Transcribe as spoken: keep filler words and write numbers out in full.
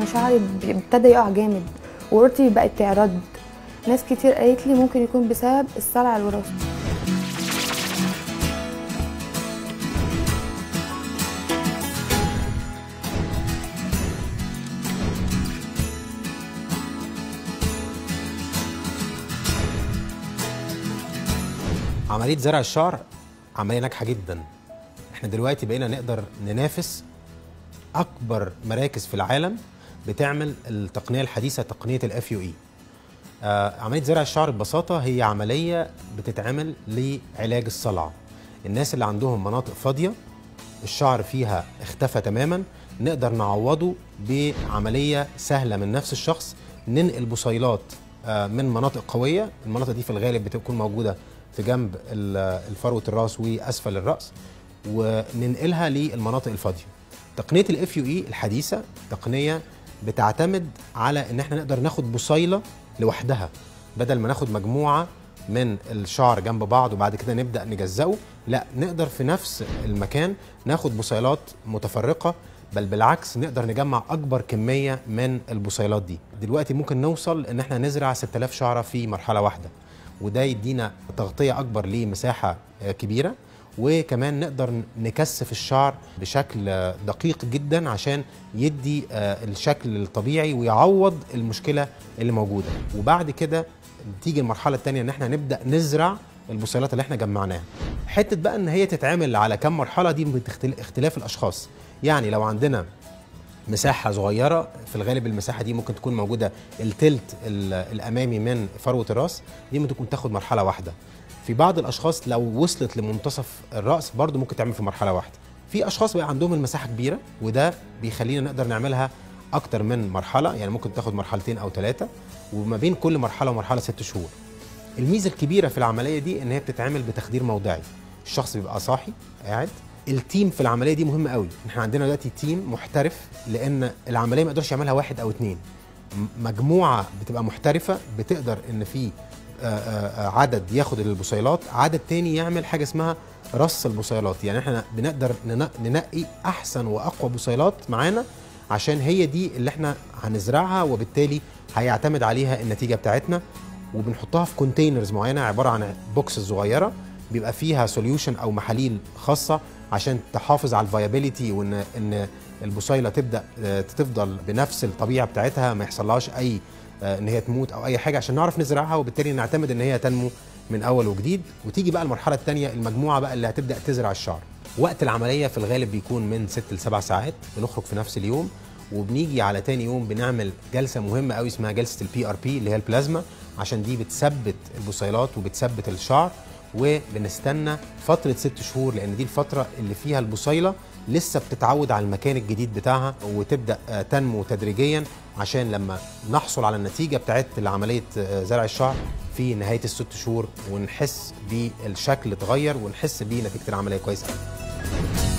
شعري ابتدى يقع جامد ورورتي بقت تعرض. ناس كتير قالت لي ممكن يكون بسبب الصلع الوراثي. عملية زرع الشعر عملية ناجحة جدا. احنا دلوقتي بقينا نقدر ننافس أكبر مراكز في العالم بتعمل التقنية الحديثة، تقنية الاف يو اي. آه عملية زرع الشعر ببساطة هي عملية بتتعمل لعلاج الصلع. الناس اللي عندهم مناطق فاضية الشعر فيها اختفى تماما، نقدر نعوضه بعملية سهلة من نفس الشخص. ننقل بصيلات آه من مناطق قوية، المناطق دي في الغالب بتكون موجودة في جنب الفروة الراس واسفل الراس، وننقلها للمناطق الفاضيه. تقنيه الاف يو اي الحديثه تقنيه بتعتمد على ان احنا نقدر ناخد بصيله لوحدها بدل ما ناخد مجموعه من الشعر جنب بعض وبعد كده نبدا نجزئه. لا، نقدر في نفس المكان ناخد بصيلات متفرقه، بل بالعكس نقدر نجمع اكبر كميه من البصيلات دي. دلوقتي ممكن نوصل ان احنا نزرع ستة آلاف شعره في مرحله واحده، وده يدينا تغطية أكبر لمساحة كبيرة، وكمان نقدر نكثف الشعر بشكل دقيق جدا عشان يدي الشكل الطبيعي ويعوض المشكلة اللي موجودة. وبعد كده تيجي المرحلة الثانية ان احنا نبدأ نزرع البصيلات اللي احنا جمعناها. حتة بقى ان هي تتعمل على كم مرحلة دي باختلاف الأشخاص. يعني لو عندنا مساحة صغيرة، في الغالب المساحة دي ممكن تكون موجودة التلت الأمامي من فروة الرأس، دي ممكن تكون تاخد مرحلة واحدة. في بعض الأشخاص لو وصلت لمنتصف الرأس برضو ممكن تعمل في مرحلة واحدة. في أشخاص بقى عندهم المساحة كبيرة، وده بيخلينا نقدر نعملها أكتر من مرحلة، يعني ممكن تاخد مرحلتين أو ثلاثة، وما بين كل مرحلة ومرحلة ست شهور. الميزة الكبيرة في العملية دي إن هي بتتعمل بتخدير موضعي. الشخص بيبقى صاحي قاعد. التيم في العمليه دي مهم قوي. احنا عندنا دلوقتي تيم محترف، لان العمليه ما يقدرش يعملها واحد او اتنين. مجموعه بتبقى محترفه بتقدر ان في عدد ياخد البصيلات، عدد تاني يعمل حاجه اسمها رص البصيلات. يعني احنا بنقدر ننقي احسن واقوى بصيلات معانا، عشان هي دي اللي احنا هنزرعها وبالتالي هيعتمد عليها النتيجه بتاعتنا. وبنحطها في كونتينرز معينه عباره عن بوكس صغيره بيبقى فيها سوليوشن او محاليل خاصه عشان تحافظ على الفايابيليتي، وان ان البصيله تبدا تفضل بنفس الطبيعه بتاعتها، ما يحصلهاش اي ان هي تموت او اي حاجه، عشان نعرف نزرعها وبالتالي نعتمد ان هي تنمو من اول وجديد. وتيجي بقى المرحله الثانيه، المجموعه بقى اللي هتبدا تزرع الشعر. وقت العمليه في الغالب بيكون من ست لسبع ساعات، بنخرج في نفس اليوم، وبنيجي على تاني يوم بنعمل جلسه مهمه قوي اسمها جلسه البي ار بي اللي هي البلازما، عشان دي بتثبت البصيلات وبتثبت الشعر. وبنستنى فترة ست شهور، لأن دي الفترة اللي فيها البصيلة لسه بتتعود على المكان الجديد بتاعها وتبدأ تنمو تدريجيا، عشان لما نحصل على النتيجة بتاعت عملية زرع الشعر في نهاية الست شهور ونحس بالشكل اتغير ونحس بنتيجة العملية كويس قوي.